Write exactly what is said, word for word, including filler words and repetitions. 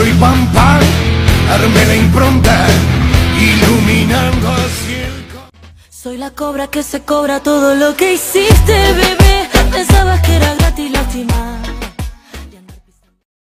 y pam pam, armé la impronta, iluminando así el... Soy la cobra que se cobra todo lo que hiciste, bebé.